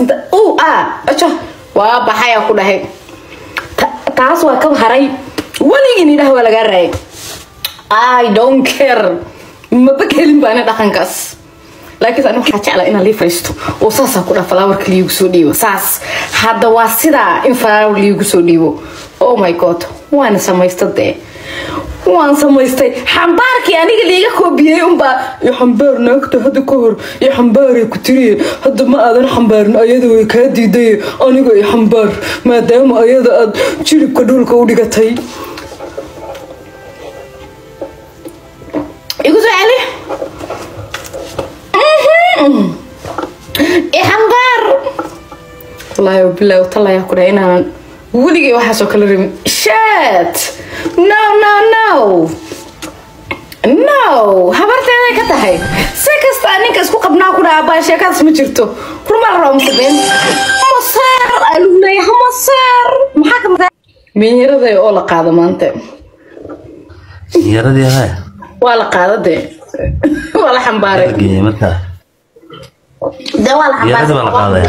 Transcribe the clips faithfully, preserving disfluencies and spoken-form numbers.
انت او اه اجا waa baxay ku dhahay taas waa ka haray waligii nidaha wala garay I don't care ma bakelin baan dhaqankaas laakiin anu waxa jeclaa in la fariisto oo saas ku dhaaf flower liigu soo dhiibo saas hadda waa sida in flower liigu soo dhiibo oh my god waan samaystay waan samaystay xambaarkii aniga liiga koobiyay umba iyo xambaar naagta hada ka hor iyo xambaar ku tiriye hada ma aadan xambaarin ayada way ka diiday aniga iyo xambaar maadaama ayada aad jilibka dhulka u dhigatay igu soo celi إيه حمبار والله بالله وطلع يا كرينا ولقي واحد سو كل ريم شات نو نو نو نو حبرت أنا كتاهي سكست أنا كسكو قبنا كنا باشا كاس مجرتو كل مرة مسبين مصر قالوا لي مصر محاكم مين يرضى أولا قاعدة ما أنت يرضى هاي ولا قاعدة دي ولا حمبارك ده ولا حمبارك يرضى ولا قاعدة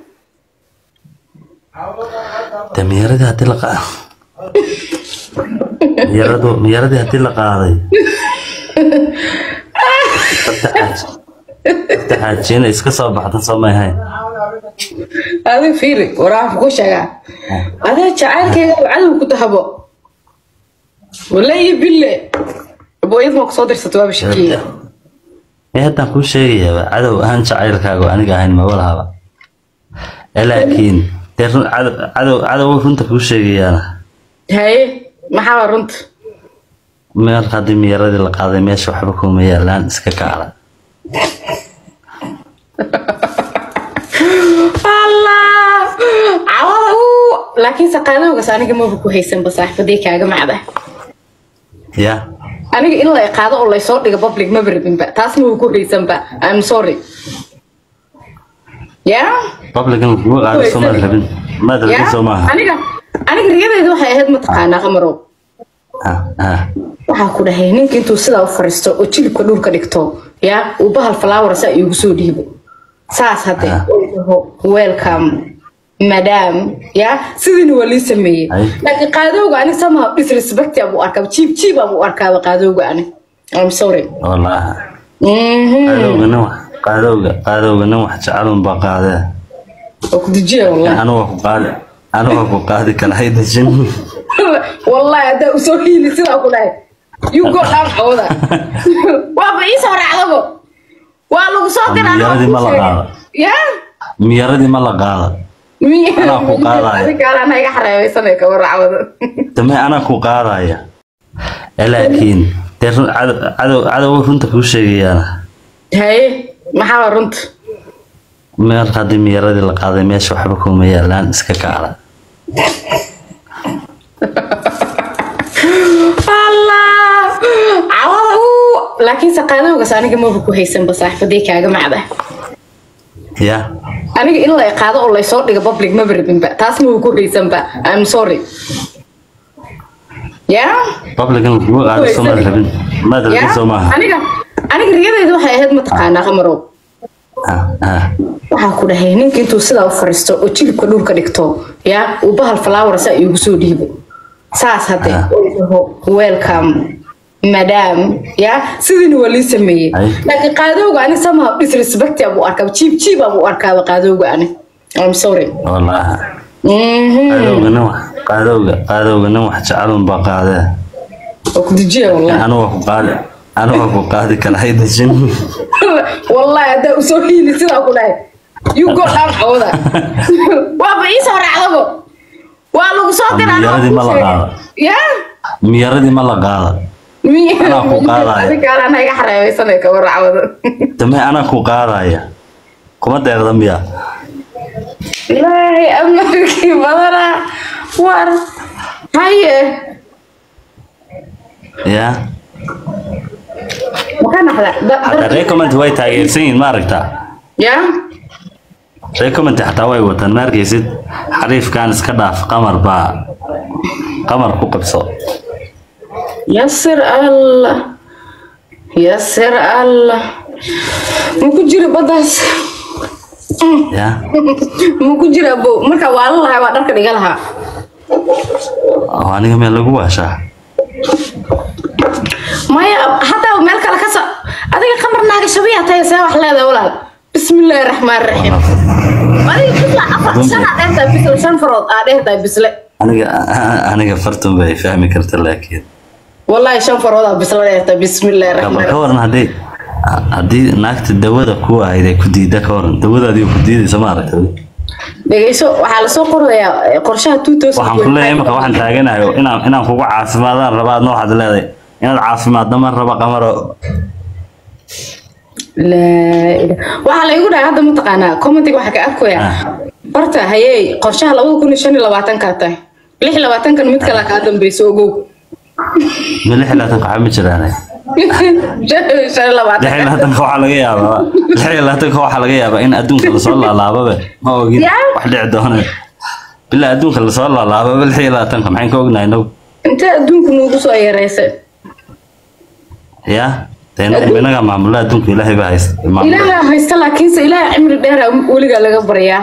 تميردي هاتي لقاء يردو ميردي هاتي لقاء تحاجين اسكا صوب حتى صوب هاي هذا فيري وراح كوشا هذا شعار كذا وعلم كنت هبو ولا يبله ابو يضمك صدر ستواب شكيه ايه هدا كل شيء عدو اهان شعيركاغو انيغا هين ما ولهaba لكن عدو عدو عدو runta ku sheegayana hay maxaa runta meel qadim yaradii la qaaday meesha waxba kuma yeelan iska kaala Allah awu laakiin saqaadowga saaniga ma ku haysan ba saaxiibadii kaaga macda ya aniga in la qaado oo la soo dhigo public ma baradin ba taas ma ku haysan ba I'm sorry ya public in ku qaado Soomaali rabin ma dadka Soomaali aniga aniga riyadeedu waxay ahayd mataqaana qamaro ah ah waxa ku dhahay ninka intuu sida u fariisto oo jilibka dhulka dhigto ya uu bahal flower sa igu soo dhiibo saas hadda welcome madam ya sidii wali sameeyay laakiin qaadowga ani sama disrespect abu arkaa cheap cheap abu arkaa qaadowga ani I'm sorry wallahi mhm qaadowga qaadowga qaadowga wax jecel ba qaada oo ku dijiyo wallahi ana wax qaada ana wax qaadi kala haydajin wallahi hada usoo hiili sida ku dhahay you go down awda waa ba ii soo raacdo waa lagu soo diraa miyaradii ma la qaada ya miyaradii ma la qaada ana ku qaadaya adiga ana iga xareeysan ka waracwada tamay ana ku qaadaya laakiin عدو عدو runta ku sheegayana hay maxaa runta meel qadim yaradii la qaaday meesha waxba kuma yeelan iska kaala Allah awu laakiin saqaadowga saaniga ma ku haysan ba saaxiibadii kaaga macda ya aniga in la qaado oo la soo dhigo public ma baradin ba taas ma ku haysan ba I'm sorry ya public in ku qaado Soomaali rabin ma dadka Soomaali aniga aniga riyadeedu waxay ahayd mataqaana qamaro ah ah waxa ku dhahay ninka intuu sida u fariisto oo jilibka dhulka dhigto ya uu bahal flower sa igu soo dhiibo saas hadda welcome madam ya sidii wali sameeyay laakiin qaadowga ani sama disrespect abu arkaa cheap cheap abu arkaa qaadowga ani I'm sorry wallahi mhm qaadowga qaadowga qaadowga wax jecel ba qaada oo ku dijiyo wallahi ana wax qaada ana wax qaadi kala haydajin wallahi hada usoo hiili sida ku dhahay you go down awda waa ba ii soo raacdo waa lagu soo diraa miyaradii ma la qaada ya miyaradii ma la qaada ana ku qaadaya adiga ana iga xareeysan ka waracwada tamay ana ku qaadaya kuma deeqda miya ilaahay amarkii badana war haye ya waxaan ahla hada recommend way taageersan ma aragta ya recommend hatta way watan markaysid xariifkan iska dhaaf qamar ba qamar ku qabso yasir allah yasir allah muku jira badaas يا مكجرة أبو مركا والله وأدرك رجالها أنا كمان لقوا عشاء ما حتى مالك على كسر هذا خمر ناقة شبيه تاي سوا حلا ولا بسم الله الرحمن الرحيم ما يطلع أفضل سنة أنت بسلا شان فرض أنت بسلا أنا أنا قفرتم بي فهمي كرت لكن والله شان فرض بسلا أنت بسم الله الرحمن الرحيم كورن هدي هدي ناقة الدودة كوا هيدا كديدة كورن الدودة دي كديدة سمارة تبي dhageyso waxa la soo qoraya qorshaha two thousand waxaan ku leeyahay marka waxaan taaganayo inaan inaan kugu caafimaadaan rabaa noo had leedahay inaad caafimaad dama raba qamaro la waxa la igu dhahay hadda ma taqaana commentiga waxa ka arkaya barta hayay qorshaha laba kun iyo shan iyo labaatan ka tahay lix iyo labaatan kan mid kale ka dambeeyso ogow ma lix iyo labaatan ka ma jiraan shan iyo labaatan lix iyo labaatan ka waxa laga yaabaa lix iyo labaatan ka waxa laga yaabaa in adduunka la soo laalaababa ma ogin wax dhici doona bilaa adduunka la soo laalaababa lix iyo labaatan ka maxaan ka ognahay now inta adduunku noogu soo yareysay ya teena inaga maamulada adduunka ilaahay baa haysta ilaahay haysta laakiin se ilaahay cimri dheer weliga laga baryaa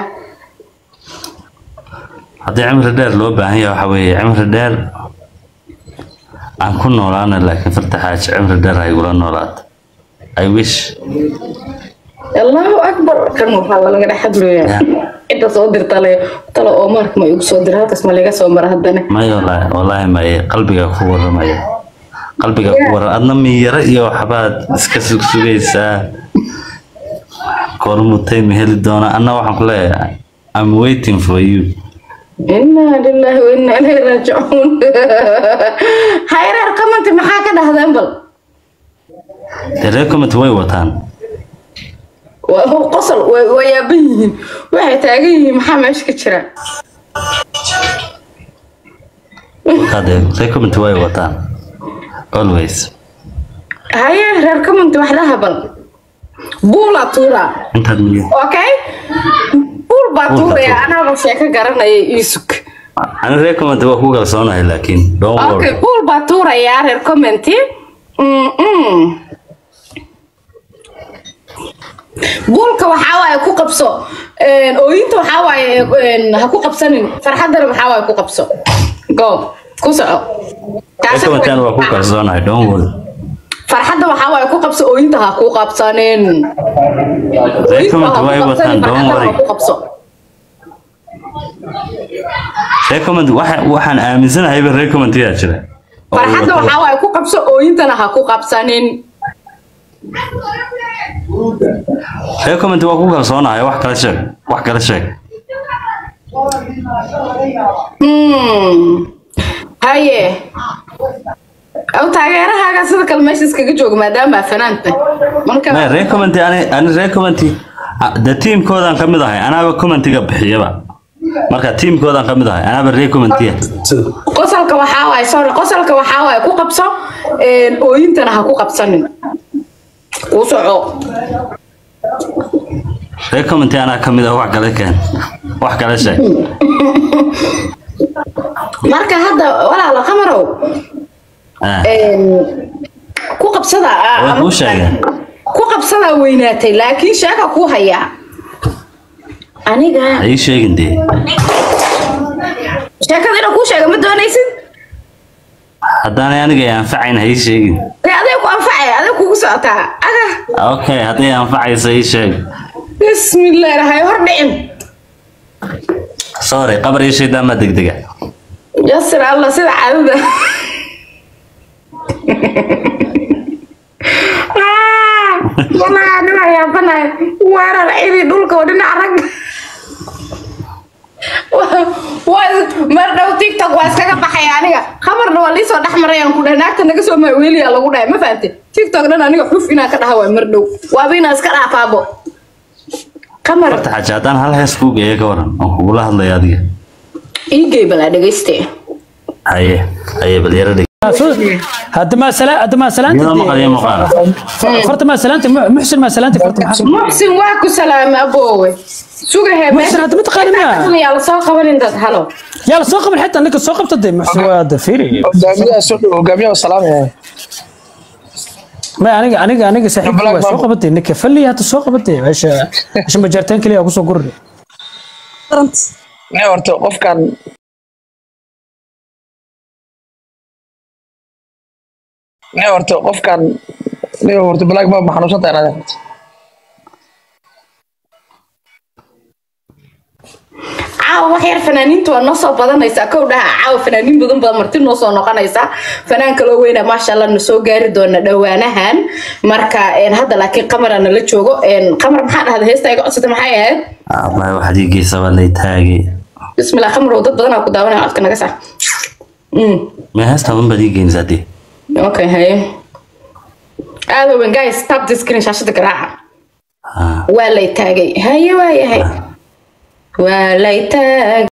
haddii cimri dheer loo baahan yahay waxa weeye cimri dheer aan ku noolaana laakiin fartaxaaj cimri dheer ay gula noolaato I wish Allahu akbar kan waxa laga dhaxadlooyaa inta soo dirtay talo oo mark ma igu soo diray halkaas ma laga soo mar hadana ma wallahi wallahi ma qalbiga ku waramaya qalbiga ku waran adna miyara iyo waxbaad iska sugaysaa kormutay meheli doona anna waxaan ku leeyahay I'm waiting for you inna lillahi wa inna ilayhi raaji'un hayrar comment maxaa ka dhahdaan bal tare comment way wataan waa qosol way yaabiin waxay taagan yihiin maxaa meesha ka jira hada tare comment way wataan always hayrar comment wax laha bal buula tuura inta miya okay buul baatuura ana ba sheeka garanay isuk ana reer comment waa ku galsoonahay laakiin don't worry okay buul baatuura yaa reer comment mm buulka waxa waay ku qabso een ooyinta waxa waay ha ku qabsanin farxadana waxa waay ku qabso go ku soco taas waa ku galsoonahay don't worry farxadda waxa waay ku qabso ooyinta ha ku qabsanin reer comment way wataan don't worry reer comment waxaan aaminsanahay reer comment yaa jira farxadda waxa waay ku qabso ooyintana ha ku qabsanin reer comment waa ku kalsoonahay wax kala sheeg wax kala sheeg hmm haye أو تاجرها هذا صدق المشيس كجوج ما دام فنانته مركب ما ريكومنتي أنا أنا ريكومنتي ده تيم كودان كم ده أنا بكومنتي قبحية بقى مركب تيم كودان كم ده أنا بريكومنتي قصل كوحاوي صار قصل كوحاوي كو قبصة وين تنا هكو قبصنين وصعو ريكومنتي أنا كم ده واحد قال كان واحد قال شيء مركب هذا ولا على خمره ku qabsada ku sheega ku qabsada weynaatay laakiin sheeka ku haya aniga ay sheegindee sheekada ina ku sheega ma doonaysid haddana aniga aan facayn hay sheegin aday ku anfacay aday kugu socotaa aga okay haday anfacayso ay sheeg bismillaah rahay hor dhicin sorry qabar ay sheedaa ma degdega yasir allah sida caadada والله أنا يا بنا وارا العيد دولك ودنا عرق مرة وتيك توك واسكا بحي أنا خبرنا واللي صار أحمر يعني كنا هناك نقصوا ما ويلي على قولها ما فهمت تيك توك لنا أنا حوف فينا كده هوا مردو وابينا أسكر عفابو كمر حاجاتان هل هسكوك إيه كورن أو كولا هلا يا دي إيجي بلا دقيستي أيه أيه بليرة هذا ما سلا هذا ما سلانت فرت ما سلانت محسن ما سلانت فرت محسن واكو سلام أبوي سوق هي محسن هذا متقارنة يلا سوق قبل انت هلو يلا سوق قبل حتى انك سوق بتدي محسن هذا فيري جميع سوق وجميع السلام يعني ما أنا أنا أنا صاحب سوق بدي إنك فلي هات السوق بدي إيش إيش مجرتين كلي أقص قرر ما ورتو قف كان ما ورتو قف كان ما ورتو بلاك ما محنوشة أنا عاو وحير فنانين تو النص بدنaysa kowdhaha caaw fanaaniin badan badan marti noo soo noqonaysa fanaanka loo weynaa ma sha Allah noo soo gaari doona dhawaanahan marka een hadda laakiin qamarana la joogo een qamar maxaa dhahday heesta iga codsatay maxay ahayd ah ma waxa diigaysa walay taagi bismillah qamar dad badan ku daawanaya afka naga sax mm ma heesta ma badiigeen zadi okay hay aado when guys stop this screen shashada garaaca ah walay taagay haye waayahay walay taagay